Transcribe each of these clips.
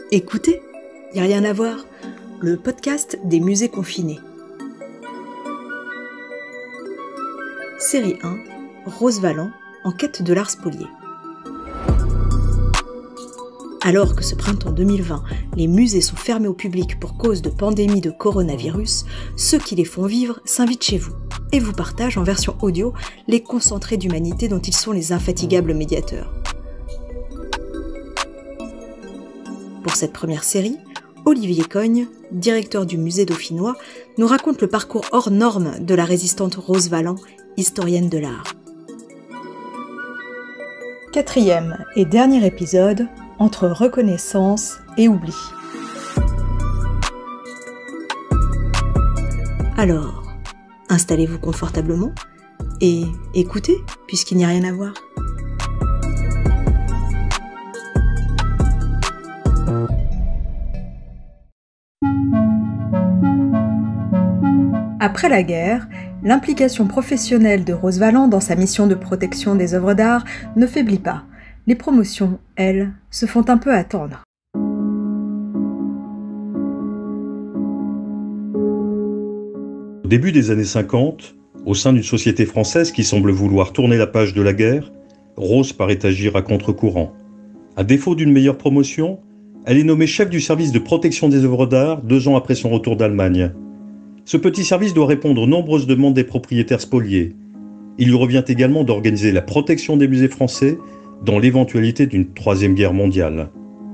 Écoutez, y a rien à voir, le podcast des musées confinés. Série 1, Rose Valland, en quête de l'art spolié. Alors que ce printemps 2020, les musées sont fermés au public pour cause de pandémie de coronavirus, ceux qui les font vivre s'invitent chez vous et vous partagent en version audio les concentrés d'humanité dont ils sont les infatigables médiateurs. Pour cette première série, Olivier Cogne, directeur du musée dauphinois, nous raconte le parcours hors norme de la résistante Rose Valland, historienne de l'art. 4e et dernier épisode, entre reconnaissance et oubli. Alors, installez-vous confortablement et écoutez, puisqu'il n'y a rien à voir. Après la guerre, l'implication professionnelle de Rose Valland dans sa mission de protection des œuvres d'art ne faiblit pas. Les promotions, elles, se font un peu attendre. Au début des années 50, au sein d'une société française qui semble vouloir tourner la page de la guerre, Rose paraît agir à contre-courant. À défaut d'une meilleure promotion, elle est nommée chef du service de protection des œuvres d'art 2 ans après son retour d'Allemagne. Ce petit service doit répondre aux nombreuses demandes des propriétaires spoliés. Il lui revient également d'organiser la protection des musées français dans l'éventualité d'une 3e guerre mondiale.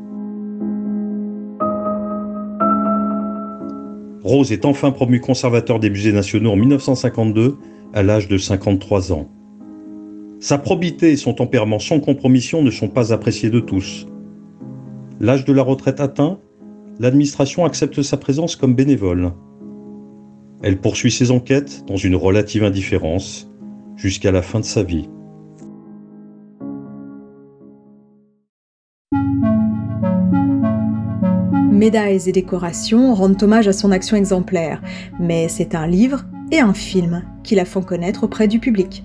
Rose est enfin promu conservateur des musées nationaux en 1952, à l'âge de 53 ans. Sa probité et son tempérament sans compromission ne sont pas appréciés de tous. L'âge de la retraite atteint, l'administration accepte sa présence comme bénévole. Elle poursuit ses enquêtes dans une relative indifférence, jusqu'à la fin de sa vie. Médailles et décorations rendent hommage à son action exemplaire, mais c'est un livre et un film qui la font connaître auprès du public.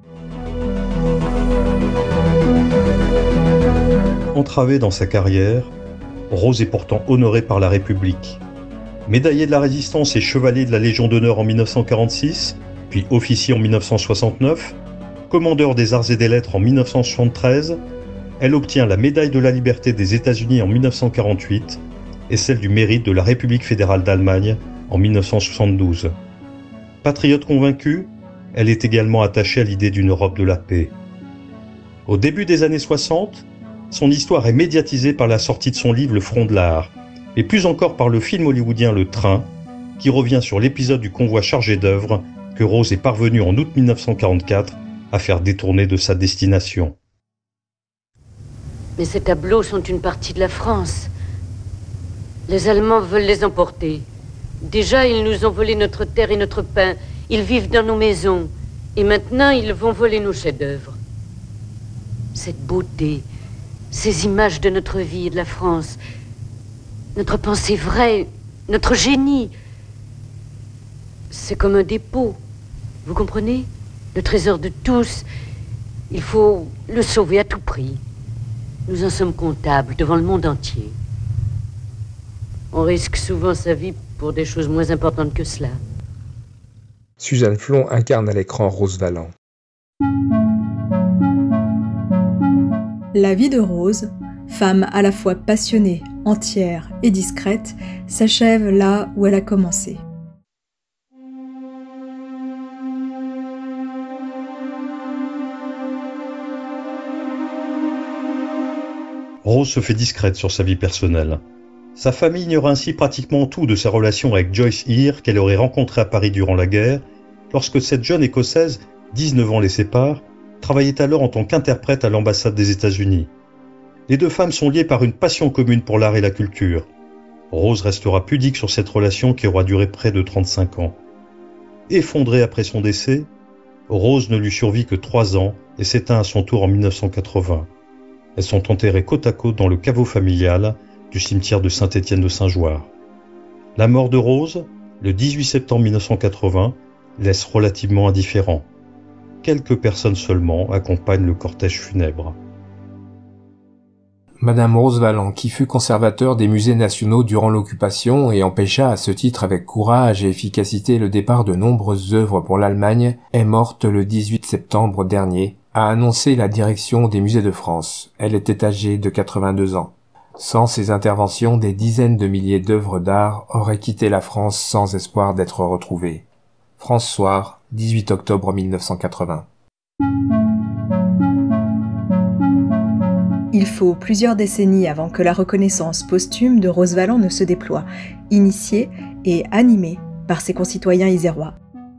Entravée dans sa carrière, Rose est pourtant honorée par la République. Médaillé de la Résistance et chevalier de la Légion d'honneur en 1946, puis officier en 1969, commandeur des Arts et des Lettres en 1973, elle obtient la médaille de la Liberté des États-Unis en 1948 et celle du Mérite de la République fédérale d'Allemagne en 1972. Patriote convaincue, elle est également attachée à l'idée d'une Europe de la paix. Au début des années 60, son histoire est médiatisée par la sortie de son livre Le Front de l'Art, et plus encore par le film hollywoodien Le Train, qui revient sur l'épisode du convoi chargé d'œuvres que Rose est parvenue en août 1944 à faire détourner de sa destination. Mais ces tableaux sont une partie de la France. Les Allemands veulent les emporter. Déjà, ils nous ont volé notre terre et notre pain. Ils vivent dans nos maisons. Et maintenant, ils vont voler nos chefs-d'œuvre. Cette beauté, ces images de notre vie et de la France, notre pensée vraie, notre génie, c'est comme un dépôt. Vous comprenez? Le trésor de tous, il faut le sauver à tout prix. Nous en sommes comptables devant le monde entier. On risque souvent sa vie pour des choses moins importantes que cela. Suzanne Flon incarne à l'écran Rose Valland. La vie de Rose, femme à la fois passionnée, entière et discrète, s'achève là où elle a commencé. Rose se fait discrète sur sa vie personnelle. Sa famille ignore ainsi pratiquement tout de sa relation avec Joyce Eyre qu'elle aurait rencontrée à Paris durant la guerre, lorsque cette jeune Écossaise, 19 ans les sépare, travaillait alors en tant qu'interprète à l'ambassade des États-Unis. Les 2 femmes sont liées par une passion commune pour l'art et la culture. Rose restera pudique sur cette relation qui aura duré près de 35 ans. Effondrée après son décès, Rose ne lui survit que 3 ans et s'éteint à son tour en 1980. Elles sont enterrées côte à côte dans le caveau familial du cimetière de Saint-Étienne de Saint-Jouard. La mort de Rose, le 18 septembre 1980, laisse relativement indifférent. Quelques personnes seulement accompagnent le cortège funèbre. Madame Rose Valland, qui fut conservateur des musées nationaux durant l'occupation et empêcha à ce titre avec courage et efficacité le départ de nombreuses œuvres pour l'Allemagne, est morte le 18 septembre dernier, a annoncé la direction des musées de France. Elle était âgée de 82 ans. Sans ses interventions, des dizaines de milliers d'œuvres d'art auraient quitté la France sans espoir d'être retrouvées. France Soir, 18 octobre 1980. Il faut plusieurs décennies avant que la reconnaissance posthume de Rose Valland ne se déploie, initiée et animée par ses concitoyens isérois.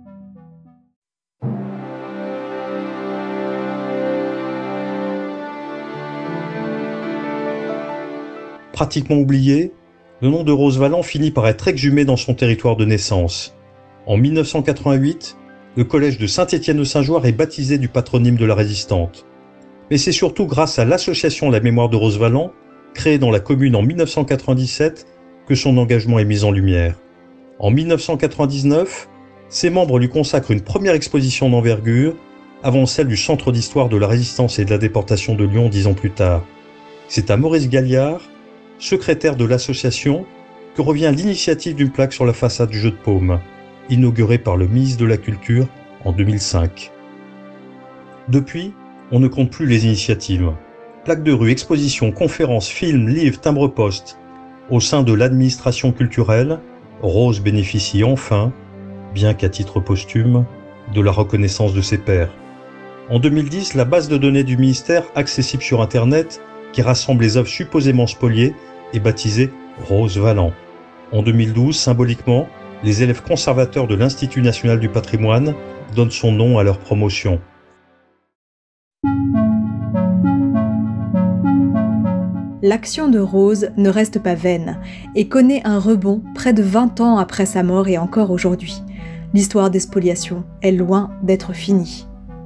Pratiquement oublié, le nom de Rose Valland finit par être exhumé dans son territoire de naissance. En 1988, le collège de Saint-Étienne-de-Saint-Jouarre est baptisé du patronyme de la résistante. Mais c'est surtout grâce à l'association La Mémoire de Rose Valland, créée dans la commune en 1997, que son engagement est mis en lumière. En 1999, ses membres lui consacrent une première exposition d'envergure, avant celle du Centre d'histoire de la résistance et de la déportation de Lyon 10 ans plus tard. C'est à Maurice Galliard, secrétaire de l'association, que revient l'initiative d'une plaque sur la façade du Jeu de Paume, inaugurée par le ministre de la Culture en 2005. Depuis, on ne compte plus les initiatives. Plaques de rue, expositions, conférences, films, livres, timbres-poste. Au sein de l'administration culturelle, Rose bénéficie enfin, bien qu'à titre posthume, de la reconnaissance de ses pairs. En 2010, la base de données du ministère, accessible sur Internet, qui rassemble les œuvres supposément spoliées, est baptisée Rose Valland. En 2012, symboliquement, les élèves conservateurs de l'Institut national du patrimoine donnent son nom à leur promotion. L'action de Rose ne reste pas vaine et connaît un rebond près de 20 ans après sa mort et encore aujourd'hui. L'histoire des spoliations est loin d'être finie.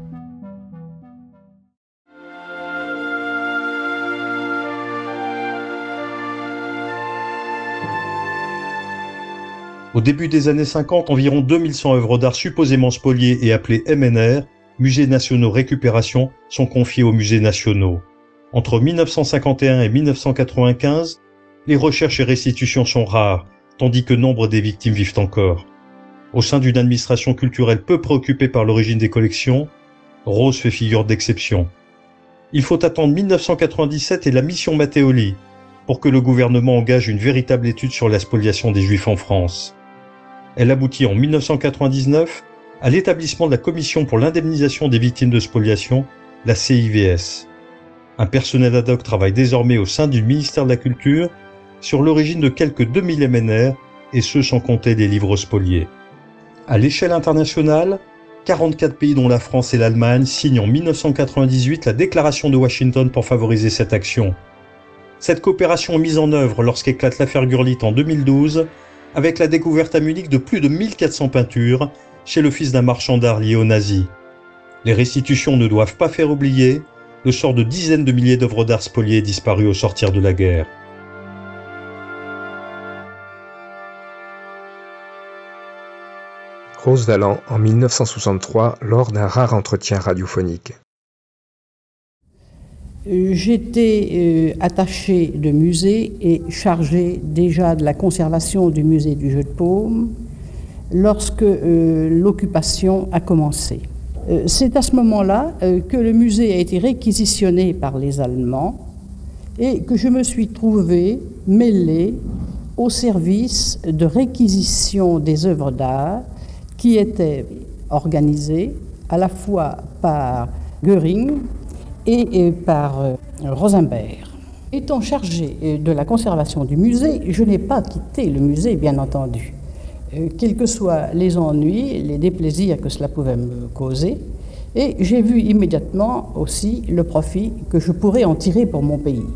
Au début des années 50, environ 2100 œuvres d'art supposément spoliées et appelées MNR, Musées nationaux récupération, sont confiées aux musées nationaux. Entre 1951 et 1995, les recherches et restitutions sont rares, tandis que nombre des victimes vivent encore. Au sein d'une administration culturelle peu préoccupée par l'origine des collections, Rose fait figure d'exception. Il faut attendre 1997 et la mission Matteoli pour que le gouvernement engage une véritable étude sur la spoliation des Juifs en France. Elle aboutit en 1999 à l'établissement de la Commission pour l'indemnisation des victimes de spoliation, la CIVS. Un personnel ad hoc travaille désormais au sein du ministère de la Culture sur l'origine de quelques 2000 MNR, et ce sans compter des livres spoliés. À l'échelle internationale, 44 pays dont la France et l'Allemagne signent en 1998 la déclaration de Washington pour favoriser cette action. Cette coopération est mise en œuvre lorsqu'éclate l'affaire Gurlitt en 2012, avec la découverte à Munich de plus de 1400 peintures chez le fils d'un marchand d'art lié aux nazis. Les restitutions ne doivent pas faire oublier le sort de dizaines de milliers d'œuvres d'art spoliées disparues au sortir de la guerre. Rose Valland en 1963 lors d'un rare entretien radiophonique. J'étais attachée de musée et chargée déjà de la conservation du musée du Jeu de Paume lorsque l'occupation a commencé. C'est à ce moment-là que le musée a été réquisitionné par les Allemands et que je me suis trouvée mêlée au service de réquisition des œuvres d'art qui étaient organisées à la fois par Göring et par Rosenberg. Étant chargée de la conservation du musée, je n'ai pas quitté le musée, bien entendu. Quels que soient les ennuis, les déplaisirs que cela pouvait me causer, et j'ai vu immédiatement aussi le profit que je pourrais en tirer pour mon pays.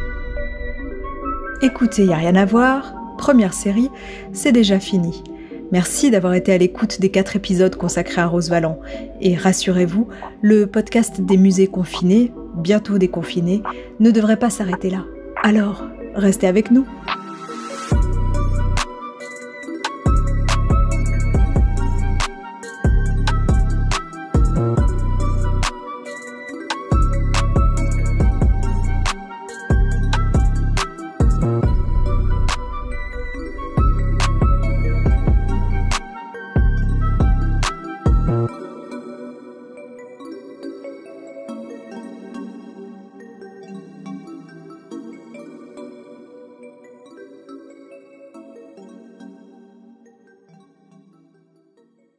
Écoutez, y a rien à voir, première série, c'est déjà fini. Merci d'avoir été à l'écoute des 4 épisodes consacrés à Rosevalent. Et rassurez-vous, le podcast des musées confinés, bientôt déconfinés, ne devrait pas s'arrêter là. Alors, restez avec nous.